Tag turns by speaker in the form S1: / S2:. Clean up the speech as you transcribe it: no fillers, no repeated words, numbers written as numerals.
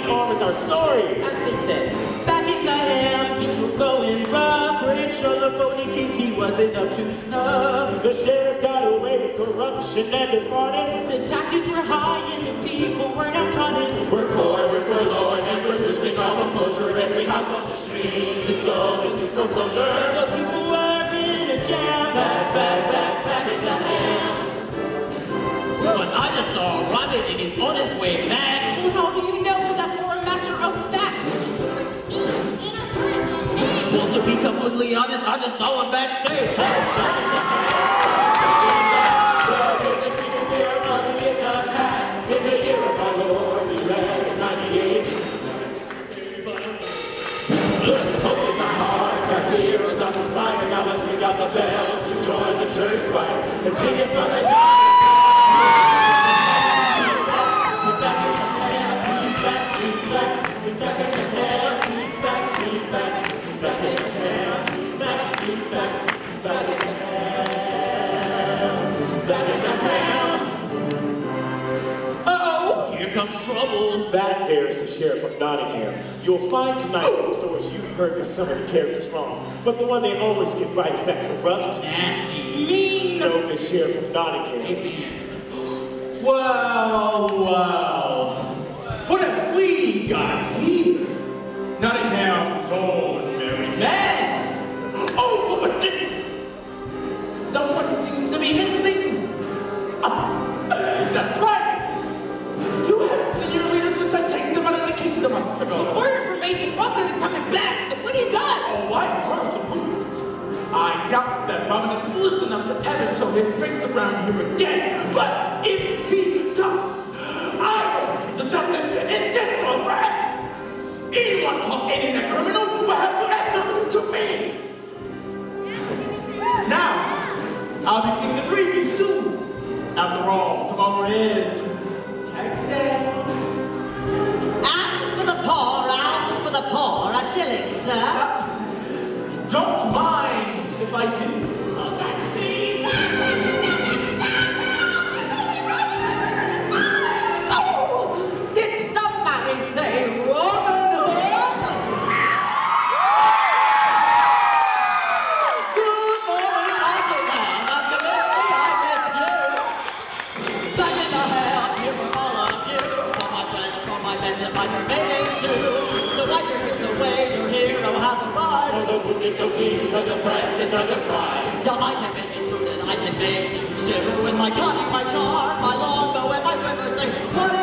S1: get on with our story.
S2: As they said, back in the ham, things were going rough. Pretty sure the phony Kiki wasn't up to snuff.
S1: The sheriff got away with corruption and defrauding.
S2: The taxes were high and the people were not cunning.
S1: We're poor, we're forlorn, and we're losing our composure. Every house on the streets is going to foreclosure.
S2: The people were in a jam. Back in the ham.
S3: But I just saw Robin and he's on his way back.
S2: Well, how do you know that's for a matter of fact?
S4: Princess News in a current name.
S3: Well, to be completely honest, I just saw him backstage.
S1: In the year of our Lord, we read 98. Hope in our hearts are here, the dark is fire. Now let's bring out the bells and join the church choir and sing it from the dark. He's back in the ham, he's back, he's back. He's back in the ham, he's back, he's back. He's back in the ham, he's back, he's back. He's back in the ham, back in the ham.
S3: Here comes trouble.
S1: That there is the sheriff of Nottingham. You'll find tonight in the stories you heard that some of the characters wrong, but the one they always get right is that corrupt,
S3: Nasty.
S2: Mean.
S1: noble sheriff of Nottingham.
S5: Wow. What have we got here? Nottingham's own merry man. Oh, but what's this? Someone seems to be missing. That's right. You haven't seen your leader since I chased him out of the kingdom months ago.
S2: For information, Robin is coming back. What he done?
S5: Oh, I've heard the rumors. I doubt that Robin is foolish enough to ever show his face around here again. But if he does, I will bring to justice in this program. Anyone caught aiding a criminal will have to answer to me. Now, I'll be seeing the 3D soon. After all, tomorrow is tax day.
S6: Alms for the poor, a shilling, sir.
S5: Don't mind if I do.
S6: Oh, did somebody say Robin Hood? Good morning, Nottingham. After Mary, I miss you. Back in the ham, here for all of you. For my friends, for my men, and my remainings too. So like you're here the way your hero has arrived.
S1: For the wounded, the weak, the depressed, and the deprived.
S6: Yeah, I can make you swoon and I can make you shiver with my cunning, my charm, my longbow, and my river sing. What